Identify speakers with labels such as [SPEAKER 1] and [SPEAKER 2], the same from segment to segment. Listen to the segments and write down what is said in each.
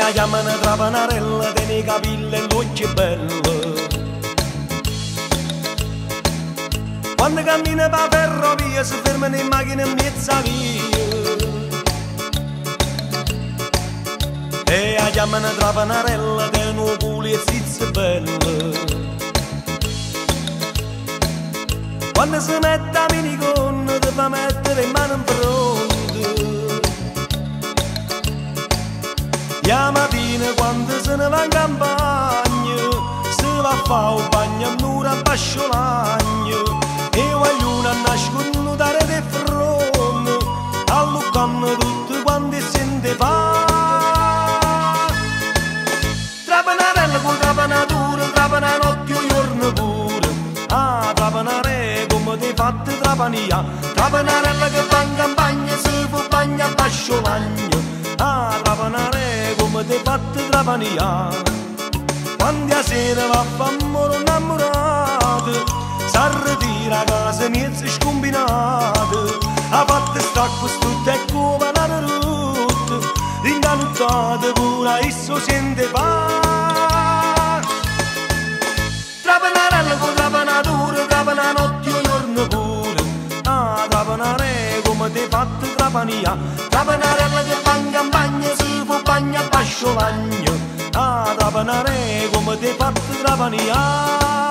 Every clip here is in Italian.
[SPEAKER 1] la chiamano trapanarella, tiene i capelli e l'occhio bello. Quando cammina per ferrovia si fermano in macchina in mezza via. E la chiamano trapanarella, tiene un culo e zizzo bello. Quando si mette a minigonna ti fa mettere in mano in fronte. La mattina quando se ne va in campagna si va a fare un bagno a un'ora a basciolagno. E vogliono a nascondere di fronte, alluccano tutti quanti sente fa. Trapanarella con trapanatura, trapana notte o giorno pure. Ah, trapanare come ti fatti trapania. Trapanarella che va in campagna si fa bagno a basciolagno. Ah, trapanare come ti fatti trapania. Quando a sera va a fare innamorato, s'arritira a casa mezza scombinata. Ha fatto stacco tutto e come la rotta, ringanuttata pure esso sente fa. Trapanarella con trapanatura, trapana notte o giorno pure. Ah, trapanare come ti fatto trapania. Trapanarella che va in campagna si fa bagno a basciolagno. Ah, trapanare come ti fatto trapania.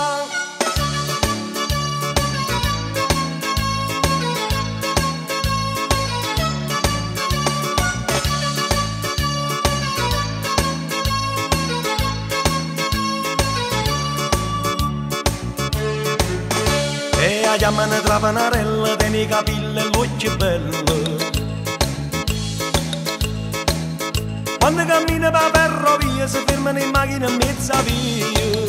[SPEAKER 1] E la chiamano trapanarella, tiene i capelli e l'occhio bello. Quando cammina per ferrovia si fermano in macchina in mezza via.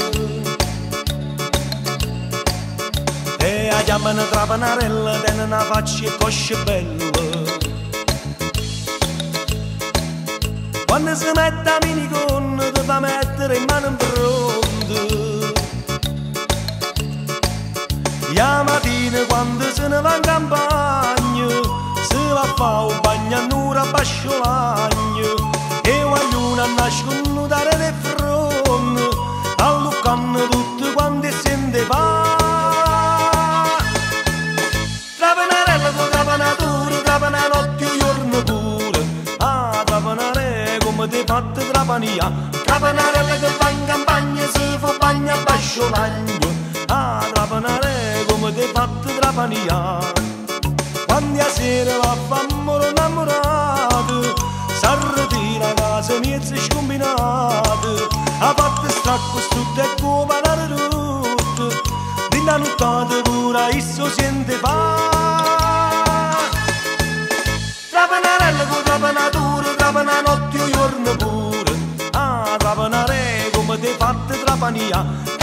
[SPEAKER 1] E la chiamano trapanarella, tiene una faccia e coscia bella. Quando si mette a minigonna ti fa mettere in mano in fronte. La mattina quando se ne va in campagna si va a fare un bagno a un'ora a basciolagno. E vogliono a nascondere di fronte, alluccano tutti quanti sente fa. Trapanarella con trapanatura, trapana notte o giorno pure. Ah, trapanare come ti fatti trapania. Trapanarella che va in campagna si fa bagno a basciolagno. Ah, trapanare come ti fatti trapania. Quando a sera va a fare innamorato, s'arritira a casa mezza scombinata. Ha fatto stacco tutto e come la rotta, della nottata pure esso sente fa. Trapanarella con trapanatura, trapana notte o giorno pure. Ah, trapanare come ti fatti trapania.